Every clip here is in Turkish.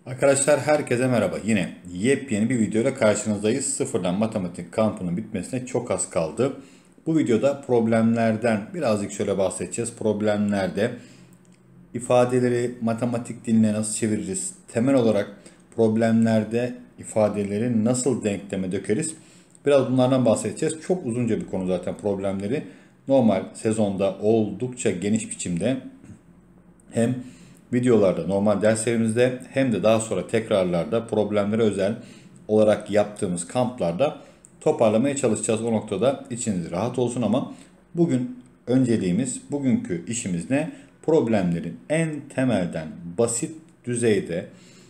Arkadaşlar herkese merhaba. Yine yepyeni bir videoyla karşınızdayız. Sıfırdan matematik kampının bitmesine çok az kaldı. Bu videoda problemlerden birazcık şöyle bahsedeceğiz. Problemlerde ifadeleri matematik diline nasıl çeviririz? Temel olarak problemlerde ifadeleri nasıl denkleme dökeriz? Biraz bunlardan bahsedeceğiz. Çok uzunca bir konu zaten problemleri. Normal sezonda oldukça geniş biçimde hem videolarda normal derslerimizde hem de daha sonra tekrarlarda problemlere özel olarak yaptığımız kamplarda toparlamaya çalışacağız. O noktada içiniz rahat olsun ama bugün önceliğimiz, bugünkü işimiz ne? Problemlerin en temelden basit düzeyde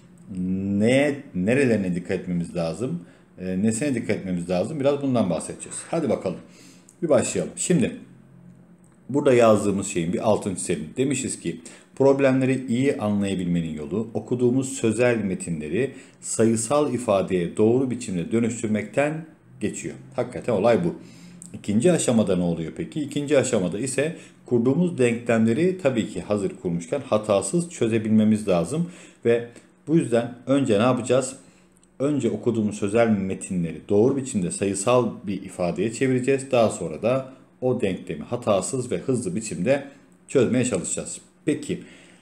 nerelerine dikkat etmemiz lazım, nesine dikkat etmemiz lazım, biraz bundan bahsedeceğiz. Hadi bakalım bir başlayalım. Şimdi burada yazdığımız şeyin bir altını çizelim. Demişiz ki problemleri iyi anlayabilmenin yolu okuduğumuz sözel metinleri sayısal ifadeye doğru biçimde dönüştürmekten geçiyor. Hakikaten olay bu. İkinci aşamada ne oluyor peki? İkinci aşamada ise kurduğumuz denklemleri tabii ki hazır kurmuşken hatasız çözebilmemiz lazım. Ve bu yüzden önce ne yapacağız? Önce okuduğumuz sözel metinleri doğru biçimde sayısal bir ifadeye çevireceğiz. Daha sonra da o denklemi hatasız ve hızlı biçimde çözmeye çalışacağız. Peki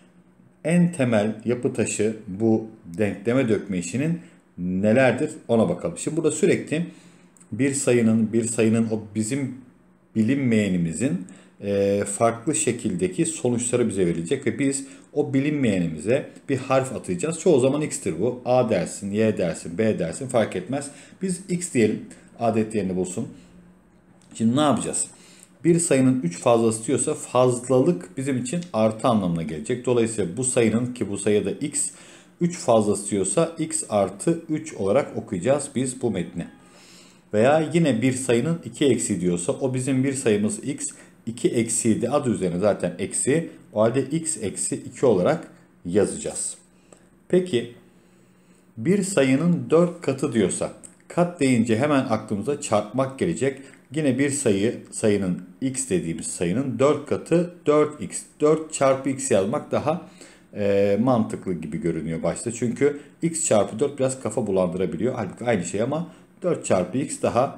en temel yapı taşı bu denkleme dökme işinin nelerdir ona bakalım. Şimdi burada sürekli bir sayının o bizim bilinmeyenimizin farklı şekildeki sonuçları bize verilecek ve biz o bilinmeyenimize bir harf atacağız. Çoğu zaman x'tir bu. A dersin, y dersin, b dersin fark etmez. Biz x diyelim. Adet yerini bulsun. Şimdi ne yapacağız? Bir sayının 3 fazlası diyorsa fazlalık bizim için artı anlamına gelecek. Dolayısıyla bu sayının ki bu sayıda x 3 fazlası diyorsa x artı 3 olarak okuyacağız biz bu metni. Veya yine bir sayının 2 eksiği diyorsa o bizim bir sayımız x 2 eksiği de adı üzerine zaten eksi. O halde x eksi 2 olarak yazacağız. Peki bir sayının 4 katı diyorsa kat deyince hemen aklımıza çarpmak gelecek. Yine bir sayının x dediğimiz sayının 4 katı 4x. 4 çarpı x yazmak daha mantıklı gibi görünüyor başta. Çünkü x çarpı 4 biraz kafa bulandırabiliyor. Halbuki aynı şey ama 4 çarpı x daha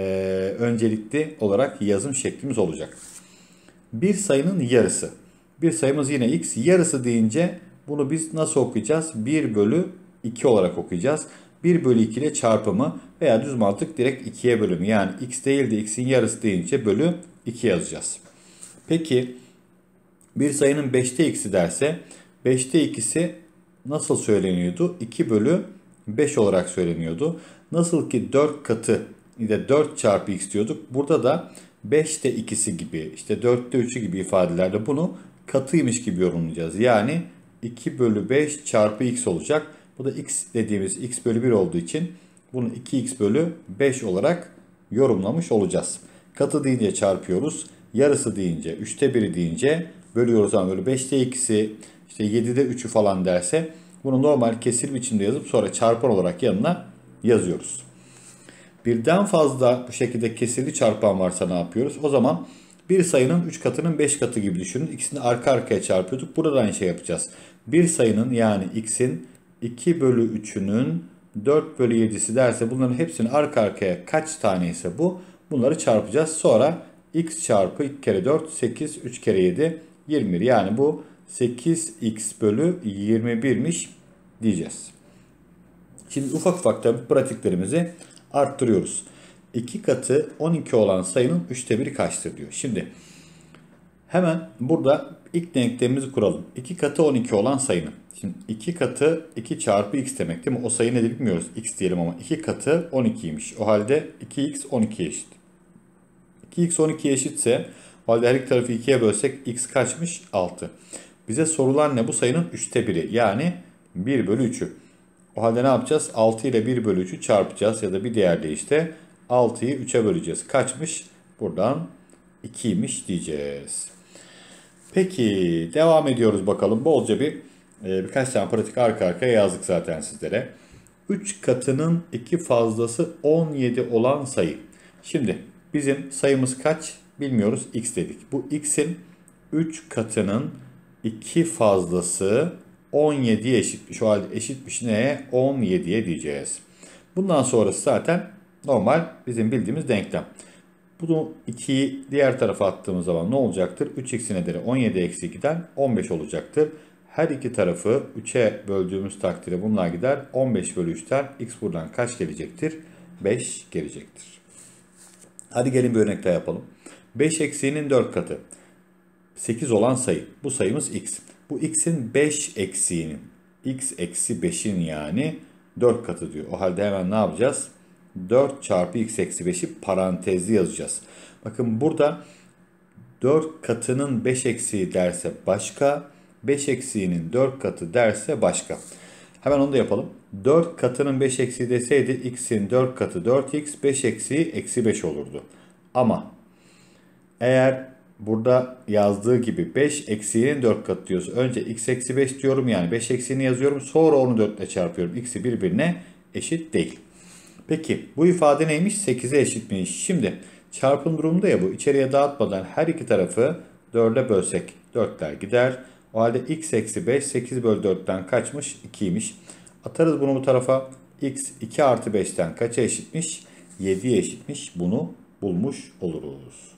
öncelikli olarak yazım şeklimiz olacak. Bir sayının yarısı. Bir sayımız yine x. Yarısı deyince bunu biz nasıl okuyacağız? 1 bölü 2 olarak okuyacağız. 1 bölü 2 ile çarpımı veya düz mantık direkt 2'ye bölümü. Yani x değil de x'in yarısı deyince bölü 2 yazacağız. Peki bir sayının 5'te x'i derse 5'te 2'si nasıl söyleniyordu? 2 bölü 5 olarak söyleniyordu. Nasıl ki 4 katı ile 4 çarpı x diyorduk. Burada da 5'te 2'si gibi işte 4'te 3'ü gibi ifadelerde bunu katıymış gibi yorumlayacağız. Yani 2 bölü 5 çarpı x olacak. Bu da x dediğimiz x bölü 1 olduğu için bunu 2x bölü 5 olarak yorumlamış olacağız. Katı deyince çarpıyoruz. Yarısı deyince 3'te 1'i deyince bölüyoruz ama böyle 5'te 2'si işte 7'de 3'ü falan derse bunu normal kesir biçimde yazıp sonra çarpan olarak yanına yazıyoruz. Birden fazla bu şekilde kesirli çarpan varsa ne yapıyoruz? O zaman bir sayının 3 katının 5 katı gibi düşünün. İkisini arka arkaya çarpıyorduk. Burada da aynı şey yapacağız. Bir sayının yani x'in 2 bölü 3'ünün 4 bölü 7'si derse bunların hepsini arka arkaya kaç tane ise bu bunları çarpacağız. Sonra x çarpı 2 kere 4 8 3 kere 7 21 yani bu 8x bölü 21'miş diyeceğiz. Şimdi ufak ufak da pratiklerimizi arttırıyoruz. 2 katı 12 olan sayının 3'te 1'i kaçtır diyor. Şimdi hemen burada ilk denklemimizi kuralım. 2 katı 12 olan sayının. Şimdi 2 katı 2 çarpı x demek değil mi? O sayı nedir bilmiyoruz. X diyelim ama 2 katı 12'ymiş. O halde 2x 12'ye eşit. 2x 12'ye eşitse o halde her iki tarafı 2'ye bölsek x kaçmış? 6. Bize sorulan ne? Bu sayının 3'te 1'i yani 1 bölü 3'ü. O halde ne yapacağız? 6 ile 1 bölü 3'ü çarpacağız ya da bir diğer deyişle 6'yı 3'e böleceğiz. Kaçmış? Buradan 2'ymiş diyeceğiz. Peki devam ediyoruz bakalım. Bolca birkaç tane pratik arka arkaya yazdık zaten sizlere. 3 katının 2 fazlası 17 olan sayı. Şimdi bizim sayımız kaç? Bilmiyoruz. X dedik. Bu x'in 3 katının 2 fazlası 17'ye eşitmiş. O halde eşitmiş neye? 17'ye diyeceğiz. Bundan sonrası zaten normal bizim bildiğimiz denklem. Bunu 2'yi diğer tarafa attığımız zaman ne olacaktır? 3x'in ederi 17 eksi 2'den 15 olacaktır. Her iki tarafı 3'e böldüğümüz takdirde bunlar gider. 15 bölü 3'ten x buradan kaç gelecektir? 5 gelecektir. Hadi gelin bir örnek daha yapalım. 5 eksiğinin 4 katı. 8 olan sayı. Bu sayımız x. Bu x'in 5 eksiğinin, x eksi 5'in yani 4 katı diyor. O halde hemen ne yapacağız? 4 çarpı x eksi 5'i parantezli yazacağız. Bakın burada 4 katının 5 eksiği derse başka, 5 eksiğinin 4 katı derse başka. Hemen onu da yapalım. 4 katının 5 eksiği deseydi x'in 4 katı 4x, 5 eksiği eksi 5 olurdu. Ama eğer burada yazdığı gibi 5 eksiğinin 4 katı diyorsa önce x eksi 5 diyorum, yani 5 eksiğini yazıyorum, sonra onu 4 ile çarpıyorum. X'i birbirine eşit değil. Peki bu ifade neymiş? 8'e eşitmiş. Şimdi çarpım durumunda ya bu. İçeriye dağıtmadan her iki tarafı 4'e bölsek 4'ler gider. O halde x eksi 5 8 bölü 4'ten kaçmış? 2'ymiş. Atarız bunu bu tarafa. X 2 artı 5'ten kaça eşitmiş? 7'ye eşitmiş. Bunu bulmuş oluruz.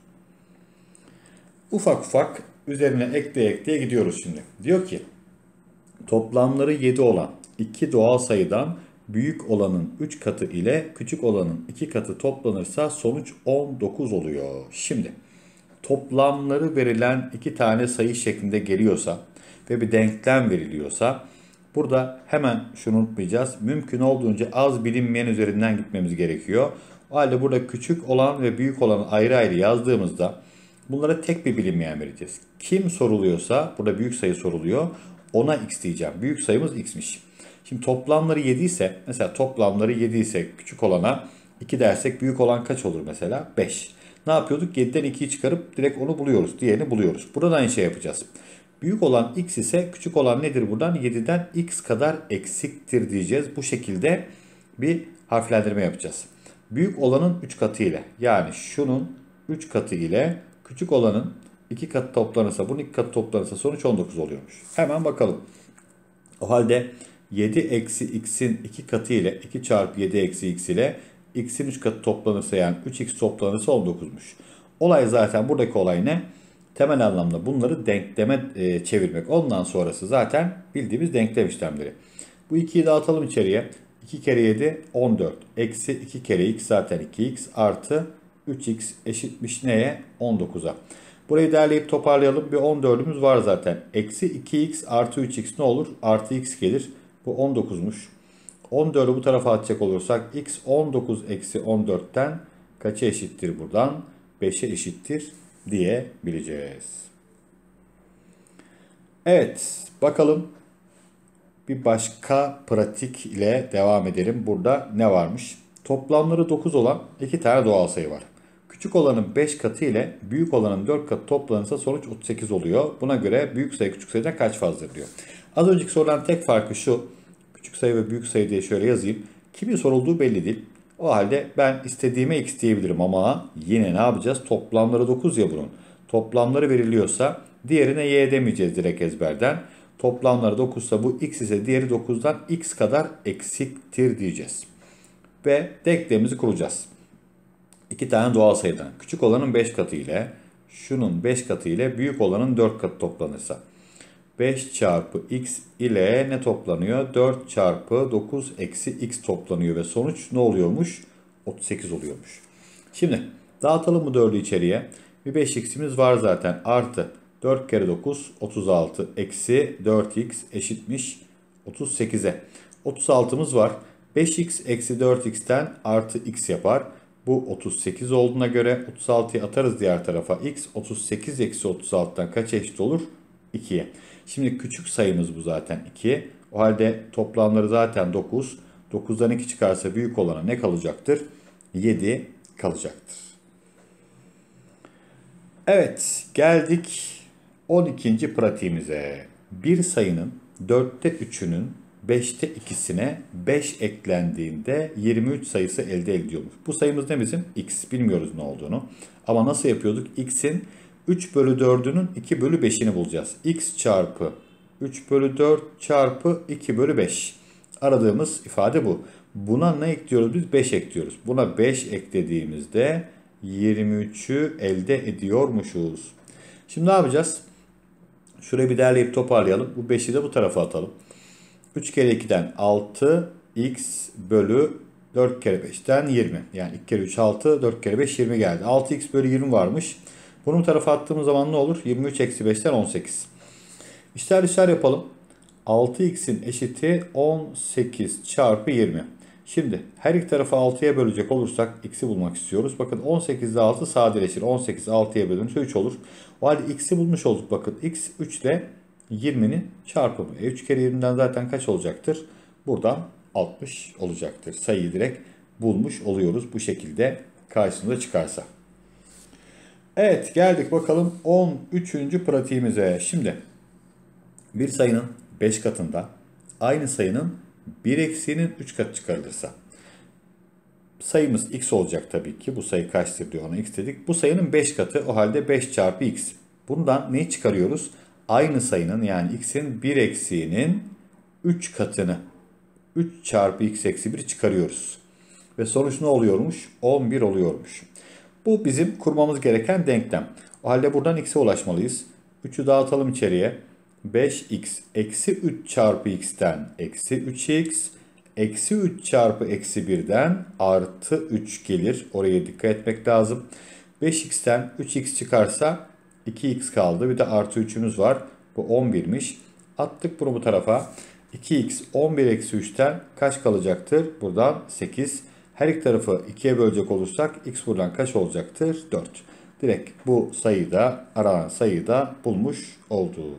Ufak ufak üzerine ekleye gidiyoruz şimdi. Diyor ki toplamları 7 olan iki doğal sayıdan büyük olanın 3 katı ile küçük olanın 2 katı toplanırsa sonuç 19 oluyor. Şimdi toplamları verilen iki tane sayı şeklinde geliyorsa ve bir denklem veriliyorsa burada hemen şunu unutmayacağız. Mümkün olduğunca az bilinmeyen üzerinden gitmemiz gerekiyor. O halde burada küçük olan ve büyük olanı ayrı ayrı yazdığımızda bunlara tek bir bilinmeyen vereceğiz. Kim soruluyorsa, burada büyük sayı soruluyor, ona x diyeceğim. Büyük sayımız x'miş. Şimdi toplamları 7 ise, mesela toplamları 7 ise küçük olana 2 dersek büyük olan kaç olur mesela? 5. Ne yapıyorduk? 7'den 2'yi çıkarıp direkt onu buluyoruz. Diğerini buluyoruz. Burada aynı şey yapacağız. Büyük olan x ise küçük olan nedir buradan? 7'den x kadar eksiktir diyeceğiz. Bu şekilde bir harflendirme yapacağız. Büyük olanın 3 katı ile, yani şunun 3 katı ile küçük olanın 2 katı toplanırsa, bunun 2 katı toplanırsa sonuç 19 oluyormuş. Hemen bakalım. O halde 7 eksi x'in 2 katı ile 2 çarpı 7 eksi x ile x'in 3 katı toplanırsa, yani 3x toplanırsa 19'muş. Olay zaten, buradaki olay ne? Temel anlamda bunları denkleme çevirmek. Ondan sonrası zaten bildiğimiz denklem işlemleri. Bu 2'yi dağıtalım içeriye. 2 kere 7 14. Eksi 2 kere x zaten 2x artı 3x eşitmiş neye? 19'a. Burayı derleyip toparlayalım. Bir 14'ümüz var zaten. Eksi 2x artı 3x ne olur? Artı x gelir. Bu 19'muş. 14'ü bu tarafa atacak olursak x 19 eksi 14'ten kaça eşittir buradan? 5'e eşittir diyebileceğiz. Evet, bakalım bir başka pratik ile devam edelim. Burada ne varmış? Toplamları 9 olan iki tane doğal sayı var. Küçük olanın 5 katı ile büyük olanın 4 katı toplanırsa sonuç 38 oluyor. Buna göre büyük sayı küçük sayıdan kaç fazladır diyor. Az önceki sorulan tek farkı şu. Küçük sayı ve büyük sayı diye şöyle yazayım. Kimin sorulduğu belli değil. O halde ben istediğime x diyebilirim ama yine ne yapacağız? Toplamları 9 ya bunun. Toplamları veriliyorsa diğerine y demeyeceğiz direkt ezberden. Toplamları 9 ise bu x ise diğeri 9'dan x kadar eksiktir diyeceğiz. Ve denklemimizi kuracağız. İki tane doğal sayıdan küçük olanın 5 katı ile şunun 5 katı ile büyük olanın 4 katı toplanırsa 5 çarpı x ile ne toplanıyor? 4 çarpı 9 eksi x toplanıyor ve sonuç ne oluyormuş? 38 oluyormuş. Şimdi dağıtalım bu 4'ü içeriye. Bir 5x'imiz var zaten, artı 4 kere 9 36 eksi 4x eşitmiş 38'e. 36'mız var. 5x eksi 4x'ten artı x yapar. Bu 38 olduğuna göre 36'yı atarız diğer tarafa. X 38 eksi 36'dan kaç eşit olur? 2'ye. Şimdi küçük sayımız bu zaten 2. O halde toplamları zaten 9. 9'dan 2 çıkarsa büyük olana ne kalacaktır? 7 kalacaktır. Evet, geldik 12. pratiğimize. Bir sayının 4'te 3'ünün 5'te 2'sine 5 eklendiğinde 23 sayısı elde ediliyormuş. Bu sayımız ne bizim? X. Bilmiyoruz ne olduğunu. Ama nasıl yapıyorduk? X'in 3 bölü 4'ünün 2 bölü 5'ini bulacağız. X çarpı 3 bölü 4 çarpı 2 bölü 5. Aradığımız ifade bu. Buna ne ekliyoruz biz? 5 ekliyoruz. Buna 5 eklediğimizde 23'ü elde ediyormuşuz. Şimdi ne yapacağız? Şurayı bir derleyip toparlayalım. Bu 5'i de bu tarafa atalım. 3 kere 2'den 6 x bölü 4 kere 5'ten 20. Yani 2 kere 3 6, 4 kere 5 20 geldi. 6x bölü 20 varmış. Bunu bu tarafa attığımız zaman ne olur? 23 eksi 5'ten 18. İşler dışlar yapalım. 6x'in eşiti 18 çarpı 20. Şimdi her iki tarafı 6'ya bölecek olursak x'i bulmak istiyoruz. Bakın 18 ile 6 sadeleşir. 18 6'ya bölünürse 3 olur. O halde x'i bulmuş olduk. Bakın x 3 ile 20'nin çarpımı. 3 kere 20'den zaten kaç olacaktır? Buradan 60 olacaktır. Sayıyı direkt bulmuş oluyoruz bu şekilde karşımıza çıkarsa. Evet, geldik bakalım 13. pratiğimize. Şimdi bir sayının 5 katında aynı sayının 1 eksiğinin 3 katı çıkarılırsa sayımız x olacak tabii ki. Bu sayı kaçtır diyor, ona x dedik. Bu sayının 5 katı, o halde 5 çarpı x. Bundan neyi çıkarıyoruz? Aynı sayının, yani x'in 1 eksiğinin 3 katını, 3 çarpı x eksi 1 çıkarıyoruz. Ve sonuç ne oluyormuş? 11 oluyormuş. Bu bizim kurmamız gereken denklem. O halde buradan x'e ulaşmalıyız. 3'ü dağıtalım içeriye. 5x eksi 3 çarpı x'ten eksi 3x eksi 3 çarpı eksi 1'den artı 3 gelir. Oraya dikkat etmek lazım. 5x'ten 3x çıkarsa 2x kaldı. Bir de artı 3'ümüz var. Bu 11'miş. Attık bunu bu tarafa. 2x 11 eksi 3'ten kaç kalacaktır? Buradan 8. Her iki tarafı 2'ye bölecek olursak x buradan kaç olacaktır? 4. Direkt bu sayıda, aranan sayıda bulmuş olduk.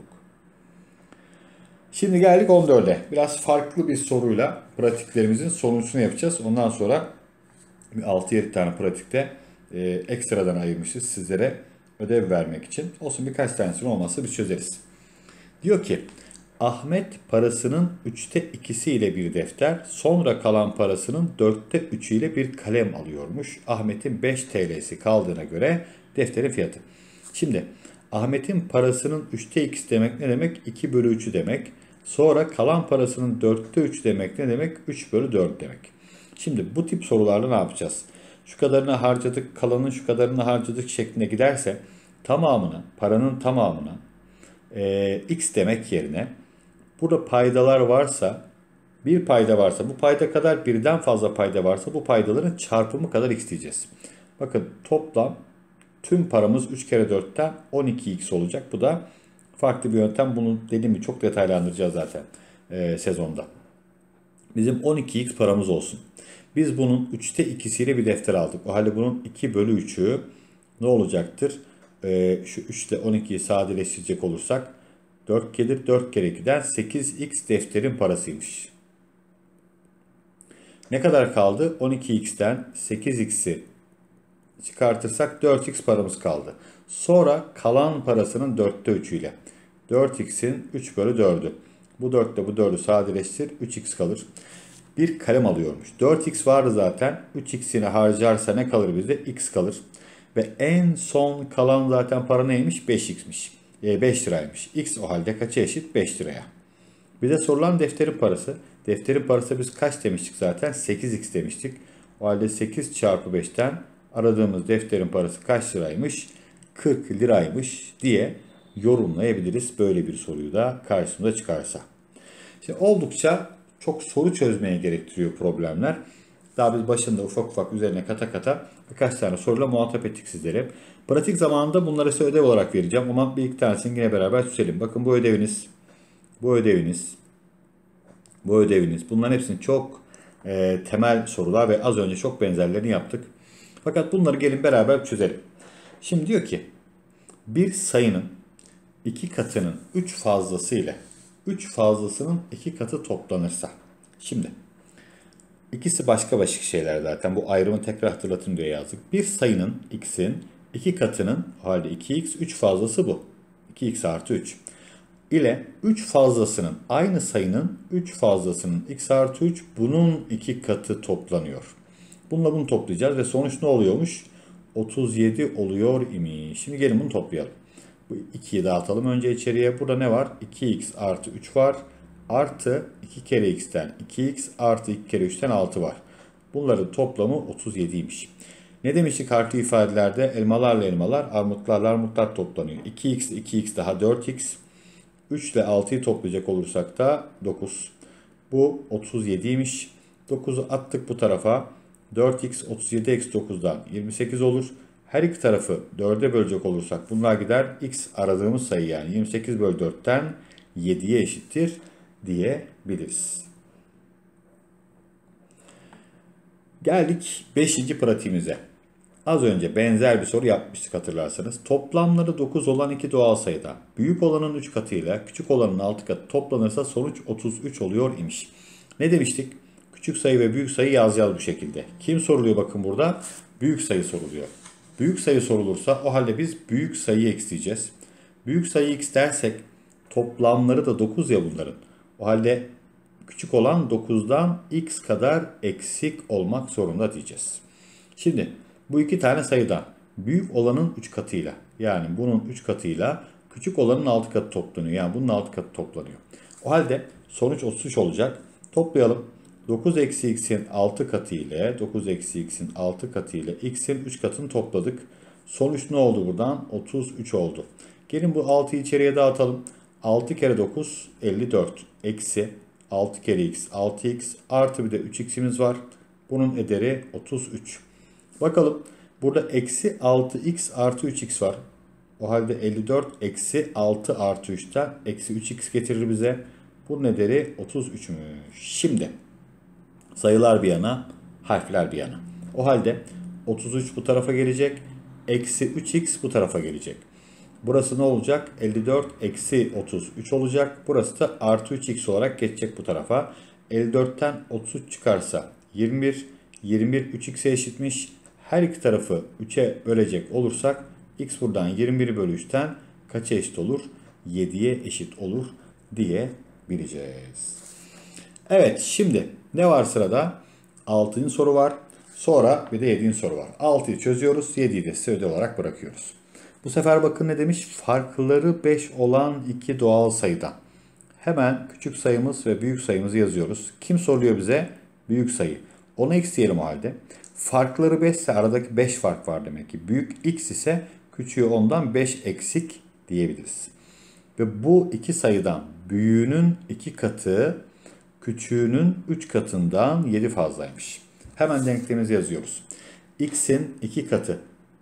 Şimdi geldik 14'e. Biraz farklı bir soruyla pratiklerimizin sonucunu yapacağız. Ondan sonra 6-7 tane pratikte ekstradan ayırmışız sizlere ödev vermek için. Olsun, birkaç tanesini olmazsa biz çözeriz. Diyor ki Ahmet parasının 3'te 2'si ile bir defter, sonra kalan parasının 4'te 3'ü ile bir kalem alıyormuş. Ahmet'in 5 TL'si kaldığına göre defterin fiyatı. Şimdi Ahmet'in parasının 3'te 2'si demek ne demek? 2 bölü 3'ü demek. Sonra kalan parasının 4'te 3 demek ne demek? 3 bölü 4 demek. Şimdi bu tip sorularda ne yapacağız? Şu kadarını harcadık, kalanın şu kadarını harcadık şeklinde giderse tamamına, paranın tamamına x demek yerine burada paydalar varsa, bir payda varsa, bu payda kadar birden fazla payda varsa bu paydaların çarpımı kadar x diyeceğiz. Bakın toplam tüm paramız 3 kere 4'ten 12x olacak. Bu da farklı bir yöntem. Bunu dediğim gibi çok detaylandıracağız zaten sezonda. Bizim 12x paramız olsun. Biz bunun 3'te 2'siyle bir defter aldık. O halde bunun 2 bölü 3'ü ne olacaktır? Şu 3 ile 12'yi sadeleştirecek olursak 4 gelir. 4 kere 2'den 8x defterin parasıymış. Ne kadar kaldı? 12x'ten 8x'i çıkartırsak 4x paramız kaldı. Sonra kalan parasının 4'te 3'ü ile. 4x'in 3 bölü 4'ü. Bu 4 ile bu 4'ü sadeleştir. 3x kalır. Bir kalem alıyormuş. 4x vardı zaten. 3x'ini harcarsa ne kalır bizde? X kalır. Ve en son kalan zaten para neymiş? 5x'miş. 5 liraymış. X o halde kaça eşit? 5 liraya. Bize sorulan defterin parası. Defterin parası biz kaç demiştik zaten? 8x demiştik. O halde 8 çarpı 5'ten aradığımız defterin parası kaç liraymış? 40 liraymış diye yorumlayabiliriz. Böyle bir soruyu da karşımıza çıkarsa. Şimdi oldukça çok soru çözmeye gerektiriyor problemler. Daha biz başında ufak ufak üzerine kata kata birkaç tane soruyla muhatap ettik sizlere. Pratik zamanında bunları size ödev olarak vereceğim ama bir iki tanesini yine beraber çözelim. Bakın bu ödeviniz, bu ödeviniz, bu ödeviniz. Bunların hepsinin çok temel sorular ve az önce çok benzerlerini yaptık. Fakat bunları gelin beraber çözelim. Şimdi diyor ki bir sayının 2 katının 3 fazlası ile 3 fazlasının 2 katı toplanırsa. Şimdi ikisi başka başka şeyler zaten. Bu ayrımı tekrar hatırlatın diye yazdık. Bir sayının x'in 2 katının, o halde 2x, 3 fazlası bu. 2x artı 3 ile 3 fazlasının, aynı sayının 3 fazlasının x artı 3 bunun 2 katı toplanıyor. Bununla bunu toplayacağız ve sonuç ne oluyormuş? 37 oluyor imiş. Şimdi gelin bunu toplayalım. Bu 2'yi dağıtalım önce içeriye. Burada ne var? 2x artı 3 var. Artı 2 kere x'ten 2x artı 2 kere 3'ten 6 var. Bunların toplamı 37'ymiş. Ne demiştik harfli ifadelerde? Elmalarla elmalar, armutlarla armutlar toplanıyor. 2x 2x daha 4x. 3 ile 6'yı toplayacak olursak da 9. Bu 37'ymiş. 9'u attık bu tarafa. 4x 37 eksi 9'dan 28 olur. Her iki tarafı 4'e bölecek olursak bunlar gider. X aradığımız sayı yani 28 bölü 4'ten 7'ye eşittir diyebiliriz. Geldik 5. pratiğimize. Az önce benzer bir soru yapmıştık hatırlarsanız. Toplamları 9 olan iki doğal sayıda büyük olanın 3 katıyla küçük olanın 6 katı toplanırsa sonuç 33 oluyor imiş. Ne demiştik? Küçük sayı ve büyük sayı yazacağız bu şekilde. Kim soruluyor bakın burada? Büyük sayı soruluyor. Büyük sayı sorulursa o halde biz büyük sayıyı x diyeceğiz. Büyük sayı x dersek toplamları da 9 ya bunların. O halde küçük olan 9'dan x kadar eksik olmak zorunda diyeceğiz. Şimdi bu iki tane sayıdan büyük olanın 3 katıyla yani bunun 3 katıyla küçük olanın 6 katı toplanıyor. Yani bunun 6 katı toplanıyor. O halde sonuç 33 olacak. Toplayalım. 9 eksi x'in 6 katı ile 9 eksi x'in 6 katı ile x'in 3 katını topladık. Sonuç ne oldu buradan? 33 oldu. Gelin bu 6'yı içeriye dağıtalım. 6 kere 9 54 eksi 6 kere x 6x artı bir de 3x'imiz var. Bunun ederi 33. Bakalım burada eksi 6x artı 3x var. O halde 54 eksi 6 artı 3'ten eksi 3x getirir bize. Bunun ederi 33'müş. Şimdi sayılar bir yana, harfler bir yana. O halde 33 bu tarafa gelecek. Eksi 3x bu tarafa gelecek. Burası ne olacak? 54 eksi 33 olacak. Burası da artı 3x olarak geçecek bu tarafa. 54'ten 33 çıkarsa 21. 21 3x'e eşitmiş. Her iki tarafı 3'e bölecek olursak x buradan 21 bölü 3'ten kaça eşit olur? 7'ye eşit olur diyebileceğiz. Evet şimdi ne var sırada? 6. soru var. Sonra bir de 7. soru var. 6'yı çözüyoruz. 7'yi de size ödev olarak bırakıyoruz. Bu sefer bakın ne demiş? Farkları 5 olan iki doğal sayıdan. Hemen küçük sayımız ve büyük sayımızı yazıyoruz. Kim soruyor bize? Büyük sayı. Ona x diyelim o halde. Farkları 5 ise aradaki 5 fark var demek ki. Büyük x ise küçüğü ondan 5 eksik diyebiliriz. Ve bu iki sayıdan büyüğünün 2 katı küçüğünün 3 katından 7 fazlaymış. Hemen denklemimizi yazıyoruz. X'in 2 katı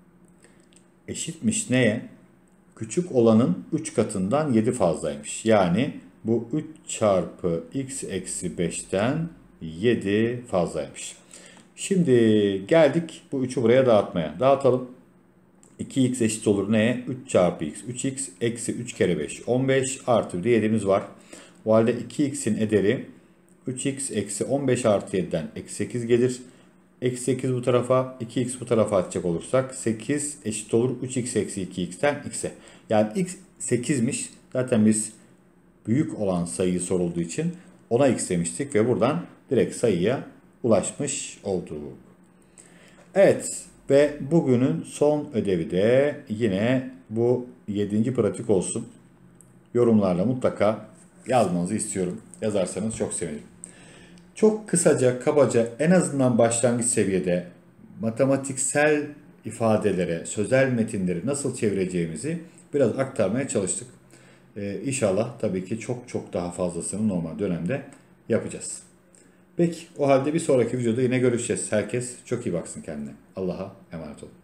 eşitmiş neye? Küçük olanın 3 katından 7 fazlaymış. Yani bu 3 çarpı x eksi 5'ten 7 fazlaymış. Şimdi geldik bu 3'ü buraya dağıtmaya. Dağıtalım. 2x eşit olur neye? 3 çarpı x. 3x eksi 3 kere 5. 15 artı bir de 7'miz var. O halde 2x'in ederi 3x eksi 15 artı 7'den eksi 8 gelir. Eksi 8 bu tarafa 2x bu tarafa atacak olursak 8 eşit olur 3x eksi 2x'ten x'e. Yani x 8'miş. Zaten biz büyük olan sayıyı sorulduğu için ona x demiştik ve buradan direkt sayıya ulaşmış olduk. Evet ve bugünün son ödevi de yine bu 7. pratik olsun. Yorumlarla mutlaka yazmanızı istiyorum. Yazarsanız çok sevinirim. Çok kısaca, kabaca en azından başlangıç seviyede matematiksel ifadelere, sözel metinleri nasıl çevireceğimizi biraz aktarmaya çalıştık. İnşallah tabii ki çok çok daha fazlasını normal dönemde yapacağız. Peki o halde bir sonraki videoda yine görüşeceğiz. Herkes çok iyi baksın kendine. Allah'a emanet olun.